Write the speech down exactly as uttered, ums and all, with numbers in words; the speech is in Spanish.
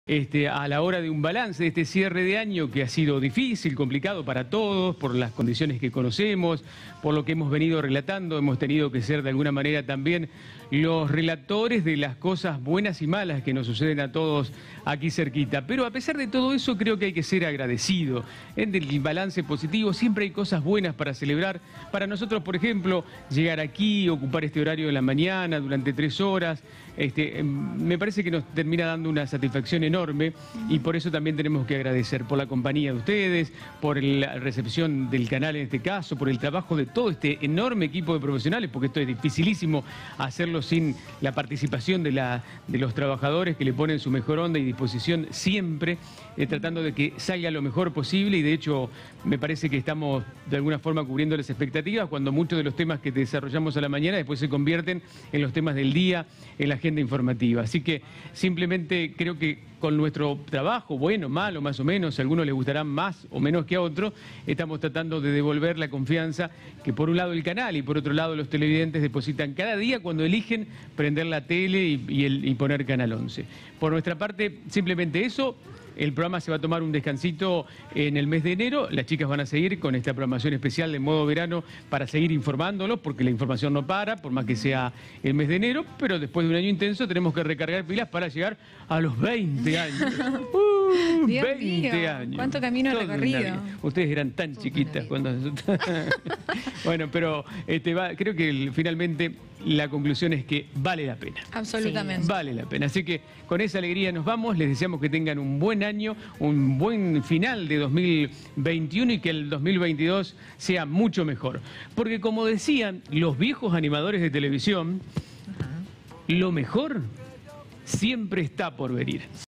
este, a la hora de un balance de este cierre de año que ha sido difícil, complicado para todos, por las condiciones que conocemos, por lo que hemos venido relatando. Hemos tenido que ser de alguna manera también los relatores de las cosas buenas y malas que nos suceden a todos aquí cerquita. Pero a pesar de todo eso, creo que hay que ser agradecido. En el balance positivo siempre hay cosas buenas para celebrar. Para nosotros, por ejemplo, llegar aquí, ocupar este horario de la mañana durante tres horas, este, me parece que nos termina dando una satisfacción enorme, y por eso también tenemos que agradecer por la compañía de ustedes, por la recepción del canal en este caso, por el trabajo de todo este enorme equipo de profesionales, porque esto es dificilísimo hacerlo sin la participación de, la, de los trabajadores que le ponen su mejor onda y disposición siempre, eh, tratando de que salga lo mejor posible. Y de hecho me parece que estamos de alguna forma cubriendo las expectativas, cuando muchos de los temas que desarrollamos a la mañana después se convierten en los temas del día, en la agenda informativa. Así que simplemente creo que con nuestro trabajo, bueno, malo, más o menos, a algunos les gustará más o menos que a otros, estamos tratando de devolver la confianza que por un lado el canal y por otro lado los televidentes depositan cada día cuando eligen prender la tele y, y, el, y poner Canal once. Por nuestra parte, simplemente eso. El programa se va a tomar un descansito en el mes de enero. Las chicas van a seguir con esta programación especial de modo verano para seguir informándolos, porque la información no para, por más que sea el mes de enero. Pero después de un año intenso tenemos que recargar pilas para llegar a los veinte años. Uh, Dios veinte mío, años. cuánto camino Todo recorrido. Ustedes eran tan Todo chiquitas cuando... Bueno, pero este, va, creo que el, finalmente la conclusión es que vale la pena. Absolutamente. Sí, vale la pena. Así que con esa alegría nos vamos. Les deseamos que tengan un buen año, un buen final de dos mil veintiuno, y que el dos mil veintidós sea mucho mejor. Porque como decían los viejos animadores de televisión, uh-huh, lo mejor siempre está por venir.